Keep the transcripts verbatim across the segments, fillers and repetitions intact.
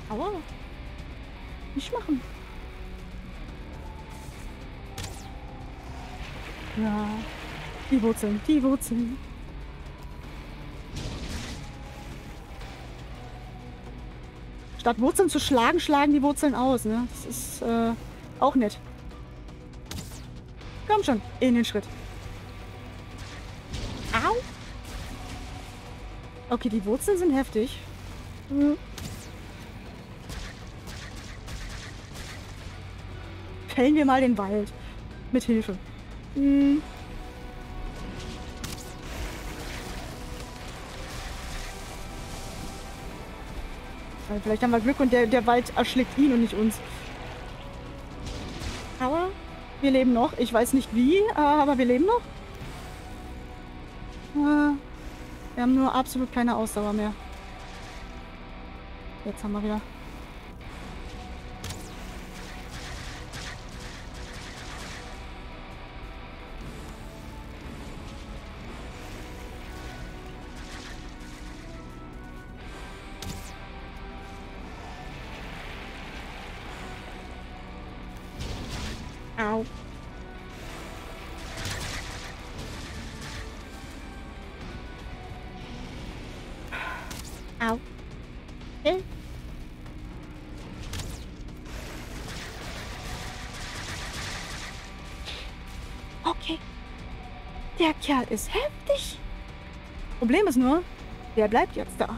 Aua. Nicht machen. Ja. Die Wurzeln, die Wurzeln. Statt Wurzeln zu schlagen, schlagen die Wurzeln aus, ne? Das ist äh, auch nett. Komm schon, in den Schritt. Au! Okay, die Wurzeln sind heftig. Hm. Fällen wir mal den Wald. Mit Hilfe. Hm. Vielleicht haben wir Glück und der, der Wald erschlägt ihn und nicht uns. Aber wir leben noch. Ich weiß nicht wie, aber wir leben noch. Wir haben nur absolut keine Ausdauer mehr. Jetzt haben wir wieder. Au. Au. Äh. Okay. Der Kerl ist heftig. Problem ist nur, der bleibt jetzt da.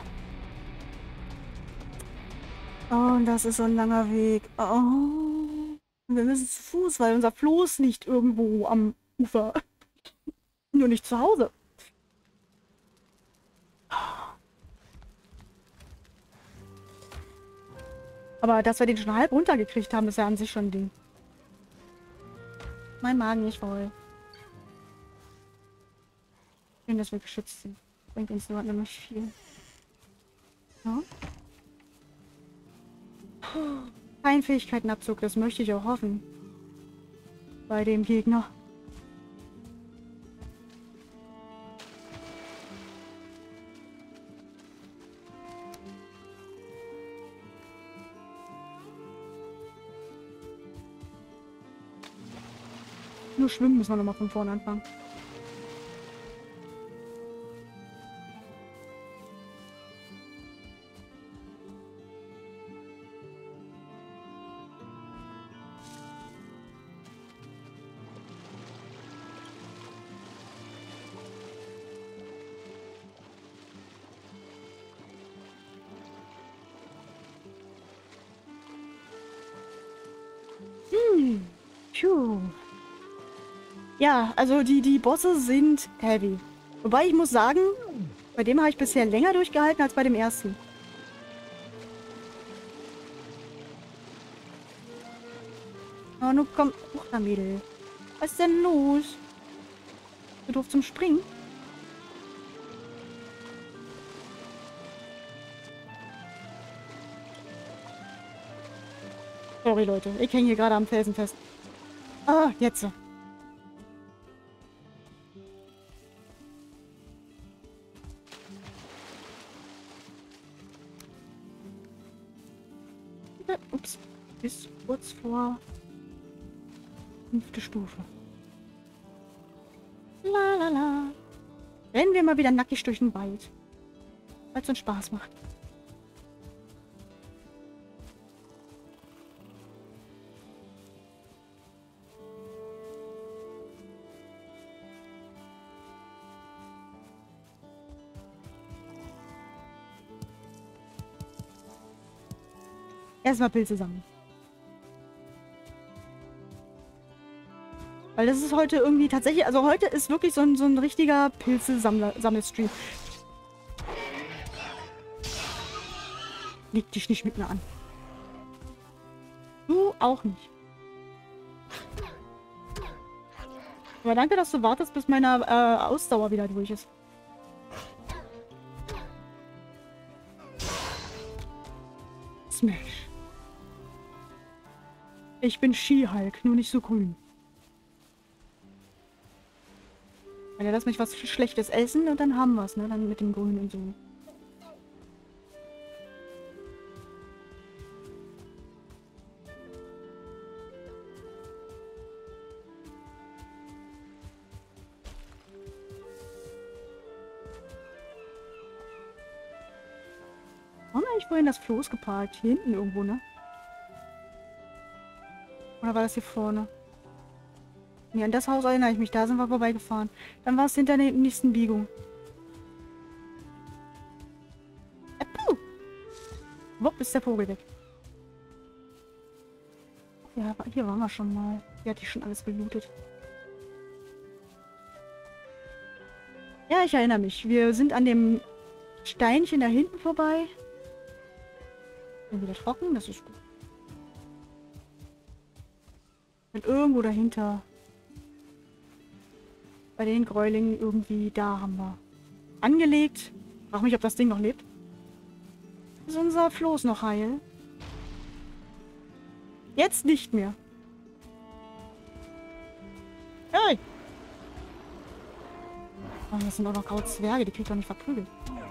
Oh, und das ist so ein langer Weg. Oh. Wir müssen zu Fuß, weil unser Floß liegt irgendwo am Ufer. Nur nicht zu Hause. Aber dass wir den schon halb runtergekriegt haben, ist ja an sich schon ein Ding. Mein Magen nicht voll. Schön, dass wir geschützt sind. Bringt uns nur nämlich viel. Ja? Kein Fähigkeitenabzug, das möchte ich auch hoffen. Bei dem Gegner. Nur schwimmen müssen wir nochmal von vorne anfangen. Hm. Puh. Ja, also die, die Bosse sind heavy. Wobei ich muss sagen, bei dem habe ich bisher länger durchgehalten als bei dem ersten. Oh, nun komm. Uch, na Mädel. Was ist denn los? Du doof zum Springen? Sorry, Leute. Ich hänge hier gerade am Felsen fest. Ah, jetzt. Ups. Bis kurz vor fünfte Stufe. La la la. Rennen wir mal wieder nackig durch den Wald. Weil es uns Spaß macht. Erstmal Pilze sammeln. Weil das ist heute irgendwie tatsächlich, also heute ist wirklich so ein, so ein richtiger Pilze-Sammelstream. Leg dich nicht mit mir an. Du auch nicht. Aber danke, dass du wartest, bis meine äh, Ausdauer wieder durch ist. Smash. Ich bin She-Hulk, nur nicht so grün. Ja, lass mich was Schlechtes essen und dann haben wir es, ne? Dann mit dem Grün und so. ich vorhin das Floß geparkt? Hier hinten irgendwo, ne? Oder war das hier vorne? Nee, an das Haus erinnere ich mich. Da sind wir vorbeigefahren. Dann war es hinter der nächsten Biegung. Äh, puh. Wupp, ist der Vogel weg. Ja, hier waren wir schon mal. Hier hatte ich schon alles gelootet. Ja, ich erinnere mich. Wir sind an dem Steinchen da hinten vorbei. Bin wieder trocken, das ist gut. Und irgendwo dahinter. Bei den Gräulingen irgendwie, da haben wir angelegt. Frag mich, ob das Ding noch lebt. Ist unser Floß noch heil? Jetzt nicht mehr. Hey! Oh, das sind auch noch graue Zwerge, die kriegt doch nicht verprügelt.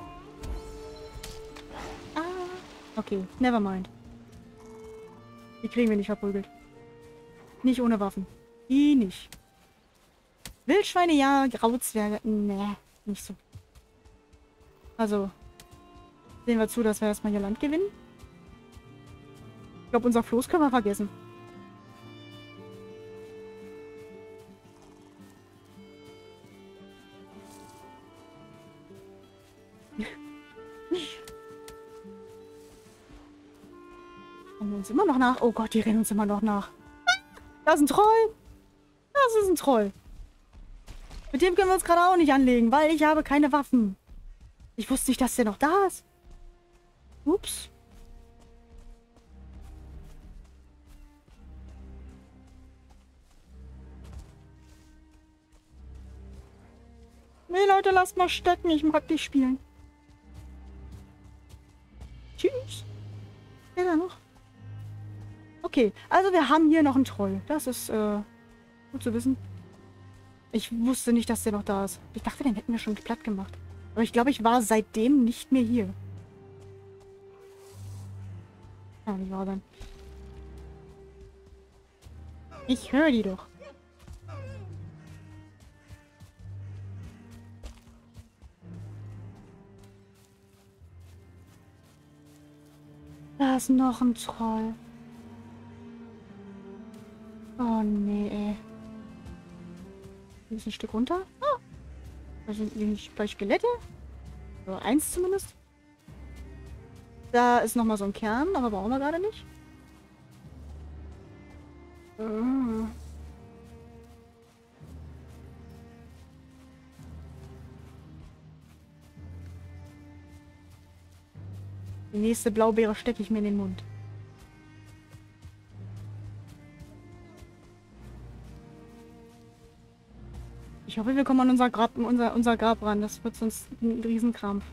Ah, okay, never mind. Die kriegen wir nicht verprügelt. Nicht ohne Waffen. Die nicht. Wildschweine, ja, Grauzwerge, nee, nicht so. Also, sehen wir zu, dass wir erstmal hier Land gewinnen. Ich glaube, unser Floß können wir vergessen. Rennen uns immer noch nach. Oh Gott, die rennen uns immer noch nach. Das ist ein Troll. Das ist ein Troll. Mit dem können wir uns gerade auch nicht anlegen, weil ich habe keine Waffen. Ich wusste nicht, dass der noch da ist. Ups. Nee, Leute, lasst mal stecken. Ich mag nicht spielen. Tschüss. Ja, da noch. Okay, also wir haben hier noch einen Troll. Das ist äh, gut zu wissen. Ich wusste nicht, dass der noch da ist. Ich dachte, den hätten wir schon platt gemacht. Aber ich glaube, ich war seitdem nicht mehr hier. Ja, wie war dann? Ich höre die doch. Da ist noch ein Troll. Oh nee, ey. Hier ist ein Stück runter. Ah. Da sind nämlich zwei Skelette. Oder eins zumindest. Da ist nochmal so ein Kern, aber brauchen wir gerade nicht. Ah. Die nächste Blaubeere stecke ich mir in den Mund. Ich hoffe, wir kommen an unser Grab, unser, unser Grab ran. Das wird sonst ein Riesenkrampf.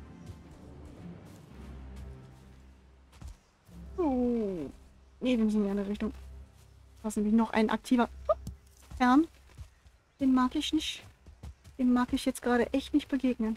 Oh. Nee, wir müssen in die andere Richtung. Da ist nämlich noch ein aktiver Kern. Den mag ich nicht. Dem mag ich jetzt gerade echt nicht begegnen.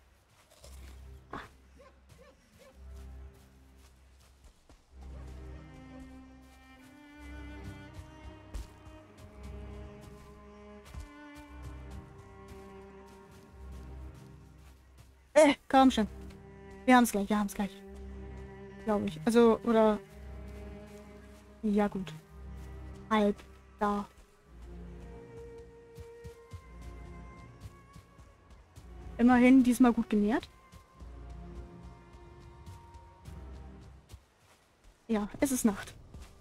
Äh, komm schon. Wir haben es gleich, wir haben es gleich. Glaube ich. Also, oder... Ja, gut. Halb. Da. Immerhin diesmal gut genährt. Ja, es ist Nacht.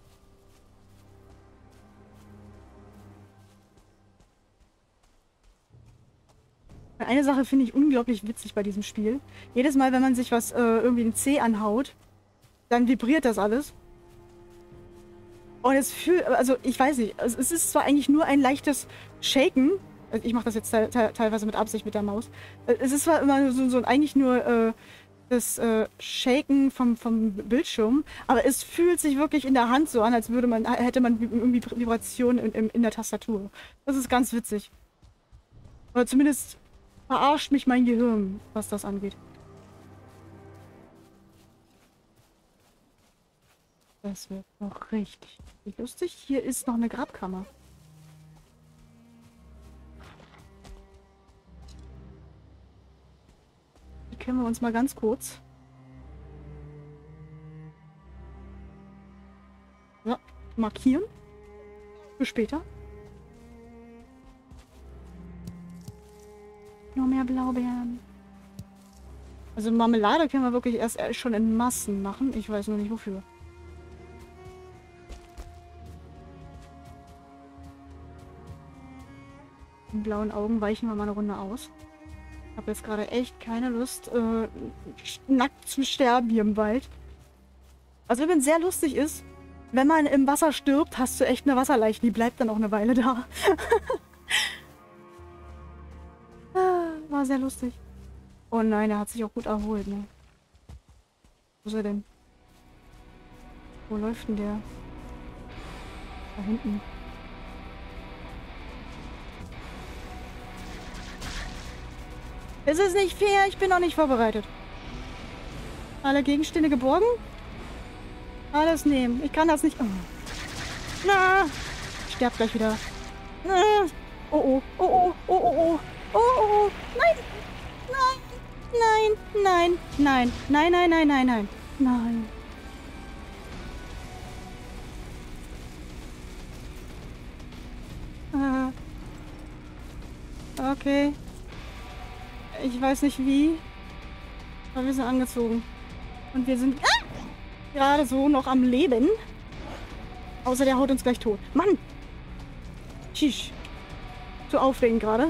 Eine Sache finde ich unglaublich witzig bei diesem Spiel. Jedes Mal, wenn man sich was, äh, irgendwie ein C anhaut, dann vibriert das alles. Und es fühlt, also ich weiß nicht, es ist zwar eigentlich nur ein leichtes Shaken. Also ich mache das jetzt te te teilweise mit Absicht mit der Maus. Es ist zwar immer so, so eigentlich nur äh, das äh, Shaken vom, vom Bildschirm, aber es fühlt sich wirklich in der Hand so an, als würde man, hätte man irgendwie Vibrationen in, in, in der Tastatur. Das ist ganz witzig. Oder zumindest verarscht mich mein Gehirn, was das angeht. Das wird noch richtig lustig. Hier ist noch eine Grabkammer. Die können wir uns mal ganz kurz So, markieren. Für später. Noch mehr Blaubeeren. Also Marmelade können wir wirklich erst schon in Massen machen. Ich weiß nur nicht wofür. Die blauen Augen weichen wir mal eine Runde aus. Ich habe jetzt gerade echt keine Lust, äh, nackt zu sterben hier im Wald. Was übrigens sehr lustig ist, wenn man im Wasser stirbt, hast du echt eine Wasserleiche. Die bleibt dann auch eine Weile da. War sehr lustig. Oh nein, er hat sich auch gut erholt, ne? Wo ist er denn? Wo läuft denn der? Da hinten. Es ist nicht fair, ich bin noch nicht vorbereitet. Alle Gegenstände geborgen? Alles nehmen. Ich kann das nicht. Oh. Na! Ich sterb gleich wieder. Na. Oh oh, oh oh, oh oh, oh. Oh oh, oh. Nein! Nein! Nein! Nein! Nein! Nein, nein, nein, nein, nein. Nein. Äh. Okay. Ich weiß nicht wie. Aber wir sind angezogen. Und wir sind ah! gerade so noch am Leben. Außer der haut uns gleich tot. Mann! Tschisch. Zu aufregend gerade.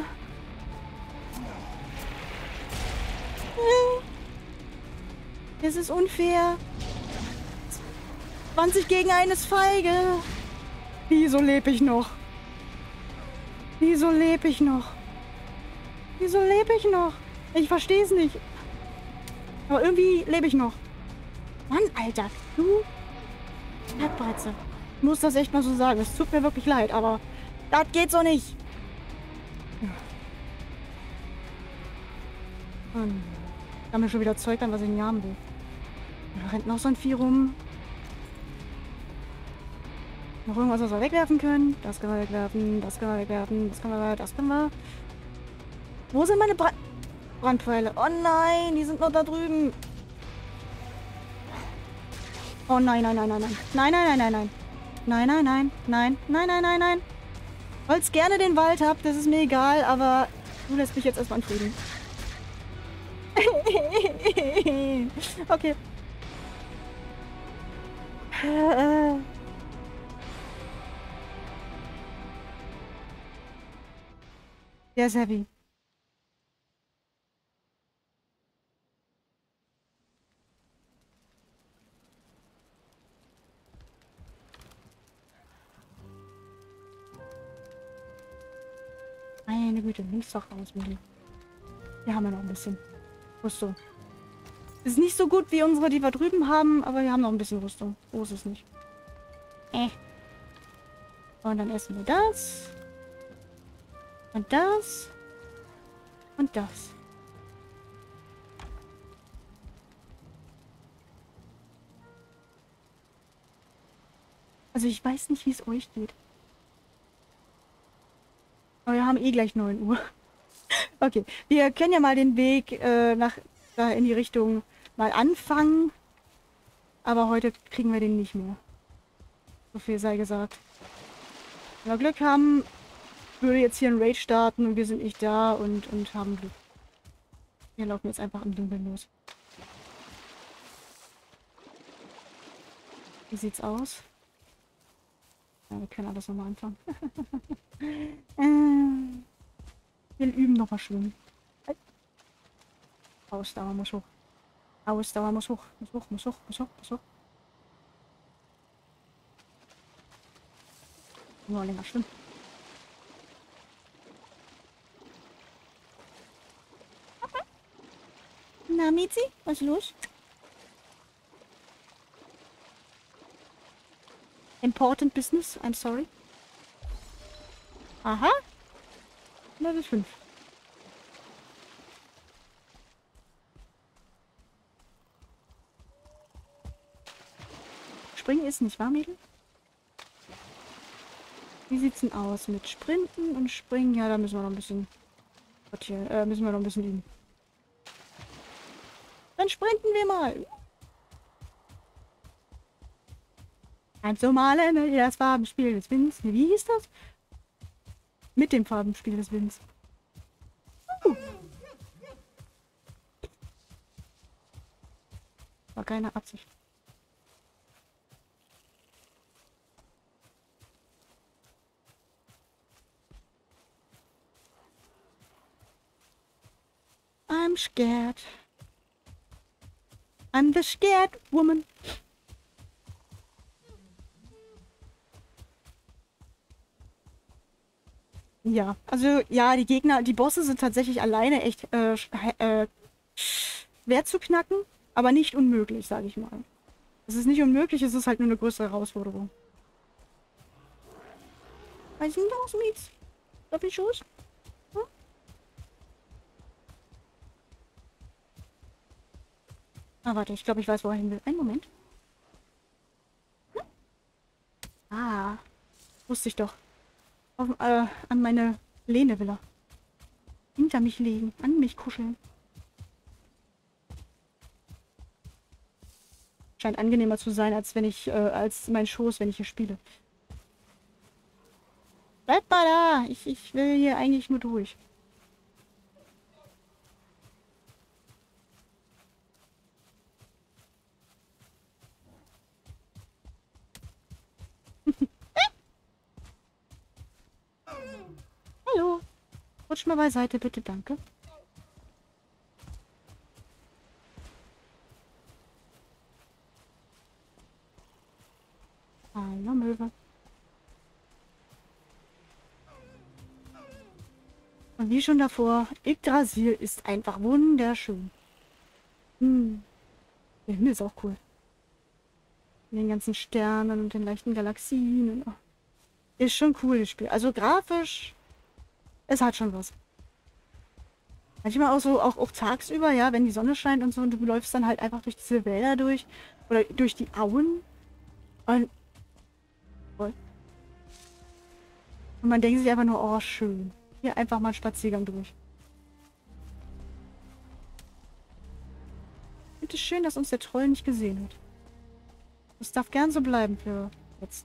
Es ist unfair. zwanzig gegen einen ist feige. Wieso lebe ich noch? Wieso lebe ich noch? Wieso lebe ich noch? Ich verstehe es nicht. Aber irgendwie lebe ich noch. Mann, Alter. Du Kackbratze. Ich muss das echt mal so sagen. Es tut mir wirklich leid, aber das geht so nicht. Und ich habe mir schon wieder Zeug an, was ich nicht haben will. Da rennt noch so ein Vieh rum. Noch irgendwas, was wir wegwerfen können. Das können wir wegwerfen, das können wir wegwerfen, das können wir, das können wir. Wo sind meine Bra Brandpfeile? Oh nein, die sind noch da drüben. Oh nein, nein, nein, nein, nein. Nein, nein, nein, nein, nein. Nein, nein, nein, nein, nein, nein, nein, nein. Wollt's gerne den Wald habt, das ist mir egal, aber du lässt mich jetzt erstmal in Frieden. Okay. Äh. Der ist heavy. Meine Güte, links doch raus, Mädel. Wir haben ja noch ein bisschen Rüstung. Ist nicht so gut wie unsere, die wir drüben haben, aber wir haben noch ein bisschen Rüstung. So ist es nicht. Äh. Und dann essen wir das. Und das. Und das. Also ich weiß nicht, wie es euch geht. Aber wir haben eh gleich neun Uhr. Okay, wir können ja mal den Weg äh, nach da in die Richtung mal anfangen. Aber heute kriegen wir den nicht mehr. So viel sei gesagt. Wenn wir Glück haben, würde jetzt hier ein Raid starten und wir sind nicht da und, und haben Glück. Wir laufen jetzt einfach im Dunkeln los. Wie sieht's aus? Ja, wir können alles nochmal anfangen. äh, wir üben nochmal schwimmen. Ausdauer muss hoch. Ausdauer muss hoch. Muss hoch, muss hoch, muss hoch, muss hoch. Nur länger schwimmen. Na, Mizi, was ist los? Important business, I'm sorry. Aha. Level fünf. Springen ist nicht wahr, Mädel? Wie sieht's denn aus mit Sprinten und Springen? Ja, da müssen wir noch ein bisschen... Äh, müssen wir noch ein bisschen üben. Dann sprinten wir mal. Ganz normale, ne? Das Farbenspiel des Winds. Wie hieß das? Mit dem Farbenspiel des Winds. Uh. War keine Absicht. I'm scared. I'm the scared woman. Ja, also ja, die Gegner, die Bosse sind tatsächlich alleine echt äh, äh, schwer zu knacken, aber nicht unmöglich, sage ich mal. Es ist nicht unmöglich, es ist halt nur eine größere Herausforderung. Was ist denn los, Mietz? Doppelschuss? Hm? Ah, warte, ich glaube, ich weiß, wo er hin will. Einen Moment. Hm? Ah, wusste ich doch. Auf, äh, an meine Lehne will er. Hinter mich legen, an mich kuscheln. Scheint angenehmer zu sein, als wenn ich, äh, als mein Schoß, wenn ich hier spiele. Bleib mal da! Ich, ich will hier eigentlich nur durch. Hallo. Rutsch mal beiseite, bitte, danke. Hallo, Möwe. Und wie schon davor, Yggdrasil ist einfach wunderschön. Hm. Der Himmel ist auch cool. Mit den ganzen Sternen und den leichten Galaxien. Oh. Ist schon cool, das Spiel. Also grafisch, es hat schon was. Manchmal auch so, auch, auch tagsüber, ja, wenn die Sonne scheint und so, und du läufst dann halt einfach durch diese Wälder durch. Oder durch die Auen. Und, und man denkt sich einfach nur, oh, schön. Hier einfach mal einen Spaziergang durch. Ich finde es schön, dass uns der Troll nicht gesehen hat. Das darf gern so bleiben für jetzt.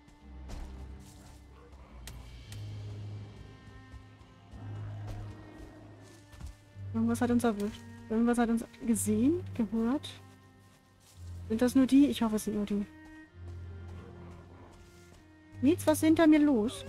Irgendwas hat uns erwischt. Irgendwas hat uns gesehen, gehört. Sind das nur die? Ich hoffe, es sind nur die. Nichts, was ist hinter mir los?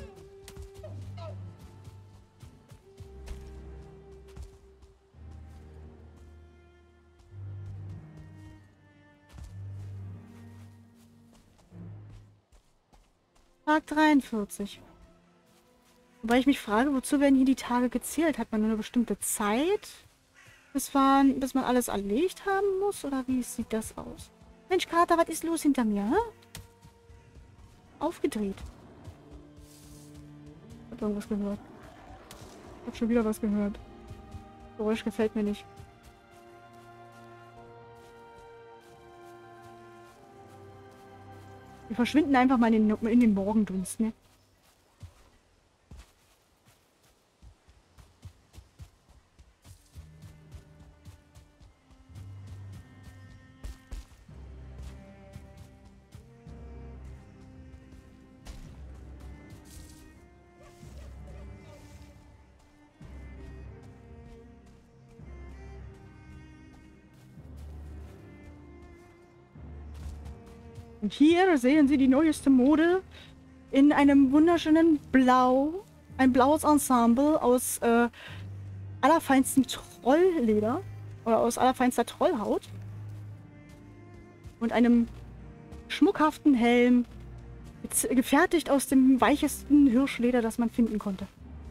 Tag dreiundvierzig. Wobei ich mich frage, wozu werden hier die Tage gezählt? Hat man nur eine bestimmte Zeit, bis man, bis man alles erlegt haben muss? Oder wie sieht das aus? Mensch, Kater, was ist los hinter mir? Hä? Aufgedreht. Ich hab irgendwas gehört. Ich hab schon wieder was gehört. Das Geräusch gefällt mir nicht. Wir verschwinden einfach mal in den, in den Morgendunst, ne? Und hier sehen Sie die neueste Mode in einem wunderschönen Blau. Ein blaues Ensemble aus äh, allerfeinstem Trollleder. Oder aus allerfeinster Trollhaut. Und einem schmuckhaften Helm. Gefertigt aus dem weichesten Hirschleder, das man finden konnte.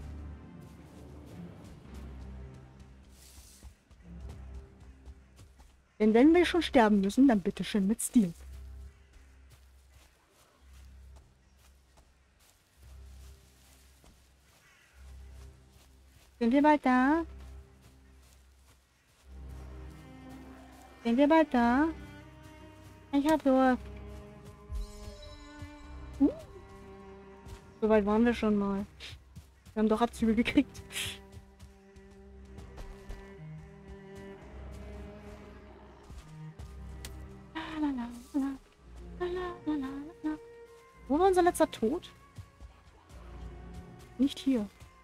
Denn wenn wir schon sterben müssen, dann bitteschön mit Stil. Sind wir bald da? Sind wir bald da? Ich hab Durst. Hm? So weit waren wir schon mal. Wir haben doch Abzüge gekriegt. unser letzter Tod? Nicht hier.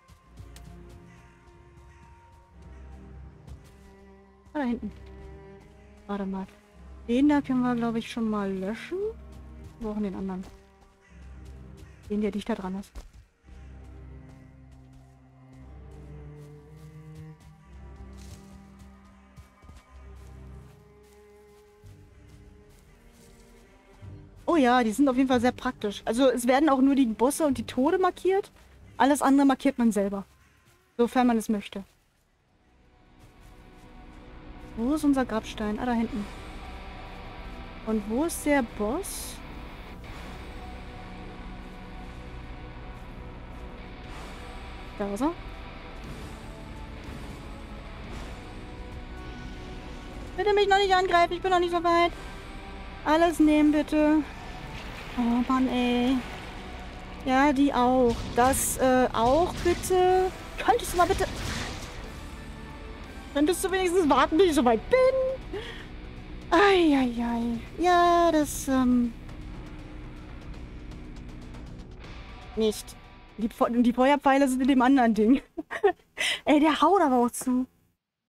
Ah, da hinten. Warte mal. Den da können wir, glaube ich, schon mal löschen. Wir brauchen den anderen. Den, der dichter dran ist. Oh ja, die sind auf jeden Fall sehr praktisch. Also es werden auch nur die Bosse und die Tode markiert. Alles andere markiert man selber. Sofern man es möchte. Wo ist unser Grabstein? Ah, da hinten. Und wo ist der Boss? Da ist er. Bitte mich noch nicht angreifen, ich bin noch nicht so weit. Alles nehmen, bitte. Oh Mann, ey. Ja, die auch. Das äh, auch, bitte. Könntest du mal bitte... Könntest du wenigstens warten, bis ich so weit bin? Eieiei. Ja, das, ähm... Nicht. Die, die Feuerpfeile sind in dem anderen Ding. Ey, der haut aber auch zu.